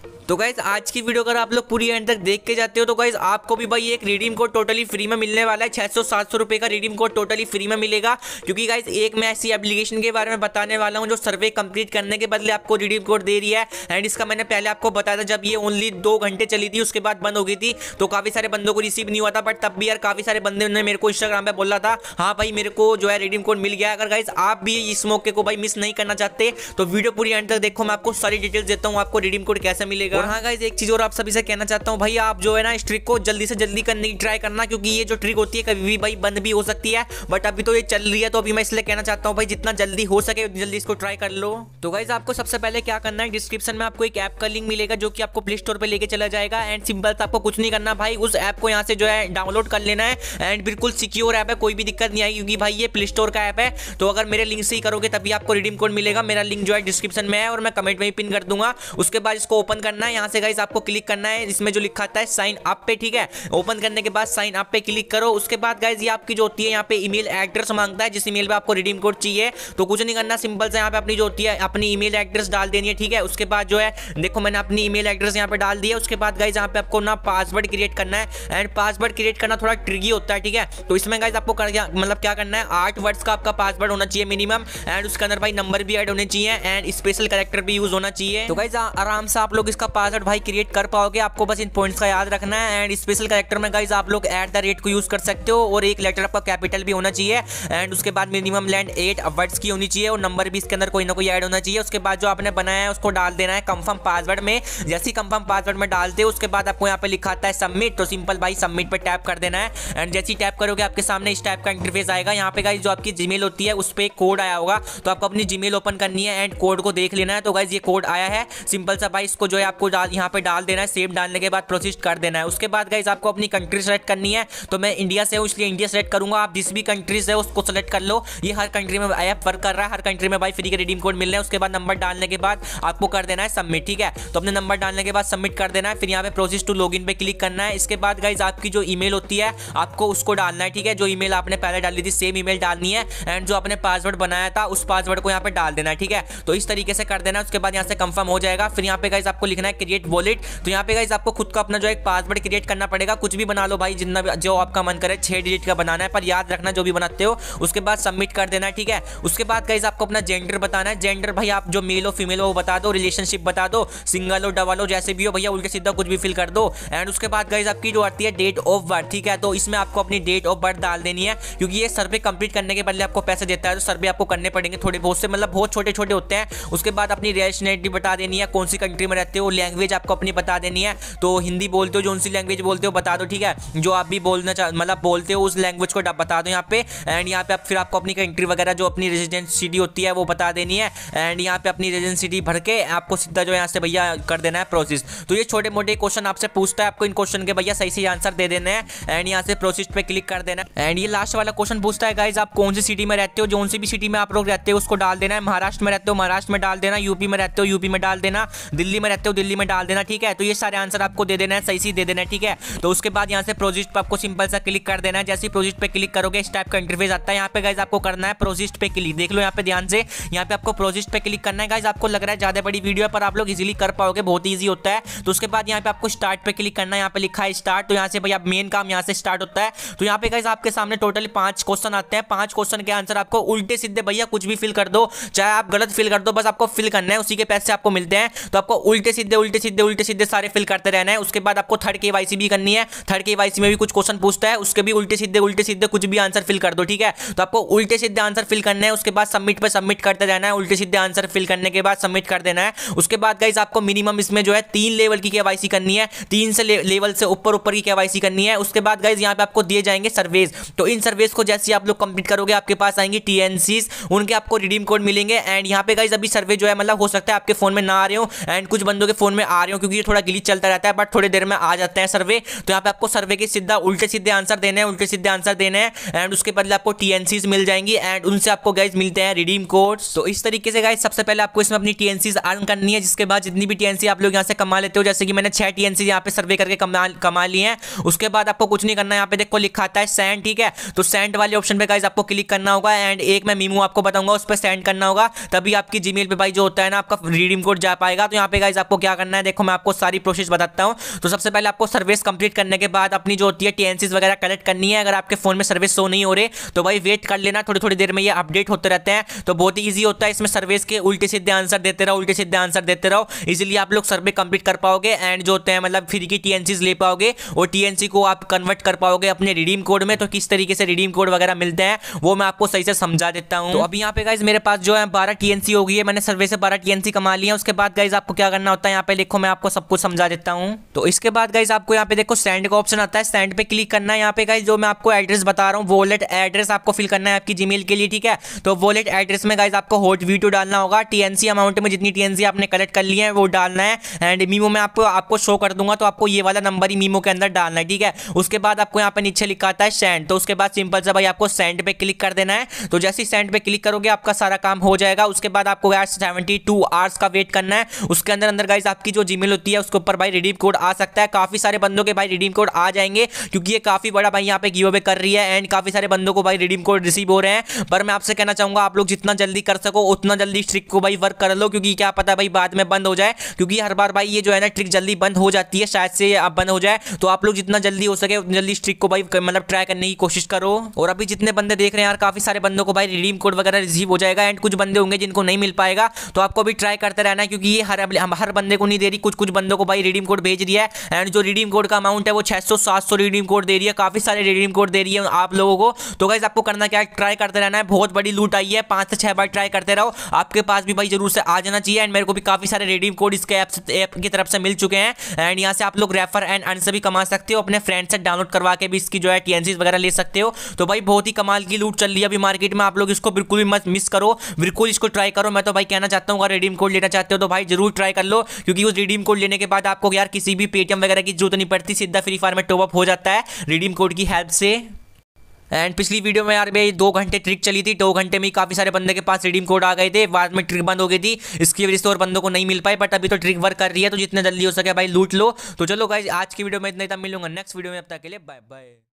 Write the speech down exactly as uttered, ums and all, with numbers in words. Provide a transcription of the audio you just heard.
तो गाइज आज की वीडियो अगर आप लोग पूरी एंड तक देख के जाते हो तो गाइज आपको भी भाई एक रिडीम कोड टोटली फ्री में मिलने वाला है। छह सौ सात सौ रुपए का रिडीम कोड टोटली फ्री में मिलेगा, क्योंकि गाइज एक मैं ऐसी एप्लीकेशन के बारे में बताने वाला हूं जो सर्वे कंप्लीट करने के बदले आपको रिडीम कोड दे रही है। एंड इसका मैंने पहले आपको बताया था जब ये ओनली दो घंटे चली थी, उसके बाद बंद हो गई थी, तो काफी सारे बंदों को रिसीव नहीं हुआ था। बट तब भी यार काफी सारे बंदे ने मेरे को इंस्टाग्राम पे बोला था हाँ भाई मेरे को जो है रिडीम कोड मिल गया। अगर गाइज आप भी इस मौके को भाई मिस नहीं करना चाहते तो वीडियो पूरी एंड तक देखो, मैं आपको सारी डिटेल्स देता हूँ आपको रिडीम कोड कैसे मिलेगा। और हाँ गाइज एक चीज और आप सभी से कहना चाहता हूं भाई, आप जो है ना इस ट्रिक को जल्दी से जल्दी करने की ट्राई करना, क्योंकि ये जो ट्रिक होती है कभी भी भाई बंद भी हो सकती है। बट अभी तो ये चल रही है, तो अभी मैं इसलिए कहना चाहता हूं भाई जितना जल्दी हो सके जल्दी इसको ट्राई कर लो। तो गाइज आपको सबसे पहले क्या करना है, डिस्क्रिप्शन में आपको एक ऐप का लिंक मिलेगा जो कि आपको प्ले स्टोर पर लेके चला जाएगा। एंड सिंपल से आपको कुछ नहीं करना भाई, उस ऐप को यहाँ से जो है डाउनलोड कर लेना है। एंड बिल्कुल सिक्योर ऐप है, कोई भी दिक्कत नहीं आएगी, क्योंकि भाई ये प्ले स्टोर का ऐप है। तो अगर मेरे लिंक से ही करोगे तभी आपको रिडीम कोड मिलेगा। मेरा लिंक जो है डिस्क्रिप्शन में है और मैं कमेंट में ही पिन कर दूंगा। उसके बाद इसको ओपन करना है, यहाँ से गाइज आपको क्लिक करना है इसमें जो लिखा आता है साइन अप पे, ठीक है। ओपन करने के बाद साइन अप पे क्लिक करो। उसके बाद गाइज ये आपकी जो होती है यहाँ पे ईमेल एड्रेस मांगता है, जिस ईमेल पे आपको रिडीम कोड चाहिए। तो कुछ नहीं करना, सिंपल से यहाँ पे अपनी जो होती है अपनी ईमेल एड्रेस डाल देनी है, ठीक है। उसके बाद जो है देखो मैंने अपनी ईमेल एड्रेस यहाँ पे डाल दिया। उसके बाद गाइज यहाँ पे आपको ना पासवर्ड क्रिएट करना है। एंड पासवर्ड क्रिएट करना थोड़ा ट्रिकी होता है, ठीक है। तो इसमें गाइज आपको मतलब क्या करना है, आठ वर्ड्स का आपका पासवर्ड होना चाहिए मिनिमम। एंड उसके अंदर भाई नंबर भी ऐड होने चाहिए एंड स्पेशल कैरेक्टर भी यूज होना चाहिए। तो गाइज आराम से आप लोग इसका पासवर्ड भाई क्रिएट कर पाओगे। आपको बस इन पॉइंट्स का याद रखना है। एंड स्पेशल कैरेक्टर में गाइज आप लोग एट द रेट को यूज कर सकते हो और एक लेटर आपका कैपिटल भी होना चाहिए। एंड उसके बाद मिनिमम लेंथ एट वर्ड्स की होनी चाहिए और नंबर भी इसके अंदर कोई ना कोई ऐड होना चाहिए। उसके बाद जो आपने बनाया है उसको डाल देना है कंफर्म पासवर्ड में। जैसे ही कंफर्म पासवर्ड में डालते हो उसके बाद आपको यहाँ पे लिखा आता है सबमिट, तो सिंपल भाई सबमिट पे टैप कर देना है। एंड जैसे ही टैप करोगे आपके सामने इस टाइप का इंटरफेस आएगा। यहाँ पे गाइज जो आपकी जीमेल होती है उस पर एक कोड आया होगा, तो आपको अपनी जीमेल ओपन करनी है एंड कोड को देख लेना है। तो गाइज ये कोड आया है, सिंपल सा भाई इसको जो है आपको यहाँ पे डाल देना है। सेव डालने के बाद प्रोसीड कर देना है। उसके बाद गाइज आपको अपनी कंट्री सेलेक्ट करनी है। तो मैं इंडिया से हूँ इसलिए इंडिया सेलेक्ट करूंगा, आप जिस भी कंट्री से उसको सेलेक्ट कर लो। ये हर कंट्री में ऐप वर्क कर रहा है, हर कंट्री में भाई फ्री के रिडीम कोड मिल रहे हैं। उसके बाद नंबर डालने के बाद आपको कर देना है सबमिट, ठीक है। तो अपने नंबर डालने के बाद सबमिट कर देना है। फिर यहाँ पे प्रोसेस टू लॉगिन पे क्लिक करना है। इसके बाद गाइज आपकी जो ईमेल होती है आपको उसको डालना है, ठीक है। जो ईमेल आपने पहले डाली थी सेम ईमेल डालनी है। एंड जो आपने पासवर्ड बनाया था उस पासवर्ड को यहाँ पे डाल देना है, ठीक है। तो इस तरीके से कर देना है। उसके बाद यहाँ से कंफर्म हो जाएगा। फिर यहाँ पे गाइज आपको लिखना है क्रिएट वॉलेट। तो यहाँ पे गाइज आपको खुद का अपना जो एक पासवर्ड क्रिएट करना पड़ेगा। कुछ भी बना लो भाई, जितना भी जो आपका मन करे, छह डिजिट का बनाना है, पर याद रखना जो भी बनाते हो। उसके बाद सबमिट कर देना है, ठीक है। उसके बाद गाइज आपको अपना जेंडर बताना है। जेंडर भाई आप जो मेल हो फीमेल हो वो बता दो, रिलेशनशिप बता दो, सिंगल हो डबल हो जैसे भी हो भैया, उल्टे सीधा कुछ भी फिल कर दो। एंड उसके बाद गाइज आपकी जो आती है डेट ऑफ बर्थ, ठीक है। तो इसमें आपको अपनी डेट ऑफ बर्थ डाल देनी है, क्योंकि ये सर्वे कंप्लीट करने के बदले आपको पैसे देता है, तो सर्वे आपको करने पड़ेंगे थोड़े बहुत से, मतलब बहुत छोटे छोटे होते हैं। उसके बाद अपनी नेशनलिटी बता देनी है, कौन सी कंट्री में रहते हो। लैंग्वेज आपको अपनी बता देनी है, तो हिंदी बोलते हो जो सी लैंग्वेज बोलते हो बता दो, ठीक है। जो आप भी बोलना चाह मतलब बोलते हो उस लैंग्वेज को बता दो यहाँ पे। एंड यहाँ पे आप फिर आपको अपनी कंट्री वगैरह जो अपनी रेजिडेंस सिटी होती है वो बता देनी है। एंड यहाँ पे अपनी रेजिडेंस सिटी भर के आपको सीधा जो यहाँ से भैया कर देना है प्रोसेस। तो ये छोटे मोटे क्वेश्चन आपसे पूछता है, आपको इन क्वेश्चन के भैया सही सही आंसर दे देने हैं। एंड यहाँ से प्रोसेस पे क्लिक कर देना। एंड ये लास्ट वाला क्वेश्चन पूछता है गाइज आप कौन सी सिटी में रहते हो, जो सी भी सिटी में आप लोग रहते हो उसको डाल देना है। महाराष्ट्र में रहते हो महाराष्ट्र में डाल देना, यूपी में रहते हो यूपी में डाल देना, दिल्ली में रहते हो दिल्ली में डाल देना, ठीक है। तो ये सारे आंसर आपको दे देना है, सही सही दे देना है, ठीक है। तो उसके बाद यहाँ से प्रोजेक्ट पे आपको सिंपल सा क्लिक कर देना है। जैसे ही प्रोजेक्ट पे क्लिक करोगे इस टाइप का इंटरफेस आता है। यहाँ पे गाइज आपको करना है प्रोजेक्ट पे क्लिक, देख लो यहाँ पे ध्यान से, यहाँ पे आपको प्रोजेक्ट पे क्लिक करना है। गाइज आपको लग रहा है ज्यादा बड़ी वीडियो है, पर आप लोग इजीली कर पाओगे, बहुत ईजी होता है। तो उसके बाद यहाँ पे आपको स्टार्ट पे क्लिक करना है, यहाँ पे लिखा है स्टार्ट। तो यहाँ से भैया मेन काम यहाँ से स्टार्ट होता है। तो यहाँ पे गाइज आपके सामने टोटली पांच क्वेश्चन आते हैं। पांच क्वेश्चन के आंसर आपको उल्टे सीधे भैया कुछ भी फिल कर दो, चाहे आप गलत फिल कर दो, बस आपको फिल करना है, उसी के पैसे आपको मिलते हैं। तो आपको उल्टे सीधे उल्टे सीधे उल्टे सीधे सारे फिल करते रहना है। उसके बाद आपको थर्ड केवाईसी भी करनी है। थर्ड केवाईसी में भी कुछ क्वेश्चन पूछता है, उसके भी उल्टे सीधे उल्टे सीधे कुछ भी आंसर फिल कर दो, ठीक है। तो आपको उल्टे सीधे आंसर फिल करना है। उसके बाद सबमिट पे सबमिट करते रहना है। उल्टे सीधे आंसर फिल करने के बाद सबमिट कर देना है। उसके बाद गाइज आपको मिनिमम इसमें जो है तीन लेवल की केवाईसी करनी है, तीन से ले, लेवल से ऊपर ऊपर की केवाईसी करनी है। उसके बाद गाइज यहाँ पे आपको दिए जाएंगे सर्वेज। तो इन सर्वेज को जैसे आप लोग कंप्लीट करोगे आपके पास आएंगी टीएनसीज, उनके आपको रिडीम कोड मिलेंगे। एंड यहाँ पे गाइज अभी सर्वे जो है मतलब हो सकता है आपके फोन में ना आ रहे हो एंड कुछ बंदों के फोन में आ रहे हो, क्योंकि ये थोड़ा ग्लिच चलता रहता है, बट थोड़ी देर में आ जाते हैं सर्वे। तो यहाँ पे आपको सर्वे के सीधा उल्टे सीधे आंसर देने हैं, उल्टे सीधे आंसर देने हैं। एंड उसके बदले आपको टीएनसीज मिल जाएंगी एंड उनसे आपको गाइज मिलते हैं रिडीम कोड्स। तो इस तरीके से गाइज सबसे पहले आपको इसमें अपनी टीएनसीज अर्न करनी है, जिसके बाद जितनी भी टीएनसी आप लोग यहाँ से कमा लेते हो, जैसे कि मैंने छह टीएनसी यहाँ पे सर्वे करके कमा कमा लिए हैं। उसके बाद आपको कुछ नहीं करना है, यहाँ पे देखो लिखा आता है सेंड, ठीक है। तो सेंड वाले ऑप्शन पे गाइज आपको क्लिक करना होगा। एंड एक मैं मीमो आपको बताऊंगा उस पर सेंड करना होगा, तभी आपकी जीमेल पे भाई जो होता है ना आपका रिडीम कोड जा पाएगा। तो यहाँ पे गाइज आपको क्या करना है, देखो मैं आपको सारी प्रोसेस बताता हूँ। तो सबसे पहले आपको सर्विस कंप्लीट करने के बाद अपनी जो होती है टीएनसीज वगैरह कलेक्ट करनी है। अगर आपके फोन में सर्विस शो नहीं हो रहे तो भाई वेट कर लेना, थोड़ी थोड़ी देर में ये अपडेट होते रहते हैं। तो बहुत ही ईजी होता है, इसमें सर्विस के उल्टे सीधे आंसर देते रहो, उल्टे सीधे आंसर देते रहो, इजीली आप लोग सर्वे कंप्लीट कर पाओगे एंड जो होते हैं मतलब फ्री की टीएनसीज ले पाओगे और टीएनसी को आप कन्वर्ट कर पाओगे अपने रिडीम कोड में। तो किस तरीके से रिडीम कोड वगैरह मिलते हैं वो मैं आपको सही से समझा देता हूं। तो अभी यहाँ पे गाइज मेरे पास जो है बारह टीएनसी हो गई है, मैंने सर्वे से बारह टीएनसी कमा लिया। उसके बाद गाइज आपको क्या करना होता है, यहाँ पे देखो मैं आपको सब कुछ समझा देता हूँ। तो इसके बाद गाइज आपको यहाँ पे देखो सेंड का ऑप्शन आता है, सेंड पे क्लिक करना है। यहाँ पे गाइज जो मैं आपको एड्रेस बता रहा हूँ, वॉलेट एड्रेस आपको फिल करना है आपकी जीमेल के लिए, ठीक है। तो वॉलेट एड्रेस में गाइज आपको हॉट वी टू डालना होगा, टीएनसी अमाउंट में जितनी टीएनसी आपने कलेक्ट कर ली है वो डालना है एंड मीमो में आपको आपको शो कर दूंगा, तो आपको ये वाला नंबर ही मीमो के अंदर डालना है, ठीक है। उसके बाद आपको यहाँ पे नीचे लिखा आता है सेंड, तो उसके बाद सिंपल सा भाई आपको सेंड पे क्लिक कर देना है। तो जैसे ही सेंड पे क्लिक करोगे आपका सारा काम हो जाएगा। उसके बाद आपको गाइस सेवेंटी टू आवर्स का वेट करना है। उसके अंदर अंदर गाइस आपकी जो जीमेल होती है उसके ऊपर भाई रिडीम कोड आ सकता है। काफी सारे बंदों के भाई रिडीम कोड आ जाएंगे क्योंकि ये काफी बड़ा भाई यहाँ पे गिव अवे कर रही है एंड काफी सारे बंदों को भाई रिडीम कोड रिसीव हो रहे हैं। पर मैं आपसे कहना चाहूंगा आप लोग जितना जल्दी कर सको उतना जल्दी ट्रिक को भाई वर्क कर लो, क्योंकि क्या पता भाई बाद में बंद हो जाए, क्योंकि हर बार भाई ये जो है ना ट्रिक जल्दी बंद हो जाती है, शायद से अब बंद हो जाए। तो आप लोग जितना जल्दी हो सके उतनी जल्दी ट्रिक को भाई मतलब ट्राई करने की कोशिश करो। और अभी जितने बंदे देख रहे हैं यार, काफी सारे बंदों को भाई रिडीम कोड वगैरह रिसीव हो जाएगा एंड कुछ बंदे होंगे जिनको नहीं मिल पाएगा। तो आपको भी ट्राई करते रहना है, क्योंकि ये हर हर बंदे को नहीं दे रही, कुछ कुछ बंदों को भाई रिडीम कोड भेज दिया है एंड जो रिडीम कोड का अमाउंट है वो छह सौ सात सौ रिडीम कोड दे रही है, काफी सारे रिडीम कोड दे रही है आप लोगों को। तो गाइस आपको करना क्या है, ट्राई करते रहना है। बहुत बड़ी लूट आई है, पांच से छह बार ट्राई करते रहो, आपके पास भी भाई जरूर से आ जाना चाहिए। एंड मेरे को भी काफी सारे रिडीम कोड इसके ऐप की तरफ से मिल चुके हैं एंड यहाँ से आप लोग रेफर एंड अर्न से भी कमा सकते हो, अपने फ्रेंड से डाउनलोड करवा के भी इसकी जो है टीएनसीज वगैरह ले सकते हो। तो भाई बहुत ही कमाल की लूट चल रही है अभी मार्केट में, आप लोग इसको बिल्कुल भी मत मिस करो, बिल्कुल इसको ट्राई करो। मैं तो भाई कहना चाहता हूँ अगर रिडीम कोड लेना चाहते हो तो भाई जरूर ट्राई कर लो, क्योंकि उस रिडीम कोड लेने के बाद आपको यार किसी भी पेटीएम वगैरह की जरूरत नहीं पड़ती, सीधा फ्री फायर में टॉप अप हो जाता है रिडीम कोड की हेल्प से। एंड पिछली वीडियो में यार भाई दो घंटे ट्रिक चली थी, दो घंटे में ही काफी सारे बंदे के पास रिडीम कोड आ गए थे, बाद में ट्रिक बंद हो गई थी, इसकी वजह से और बंदों को नहीं मिल पाई। बट अभी तो ट्रिक वर्क कर रही है, तो जितने जल्दी हो सके भाई लूट लो। तो चलो गाइस आज की वीडियो में इतना ही, तब मिलूंगा नेक्स्ट वीडियो में, अब तक के लिए बाय बाय।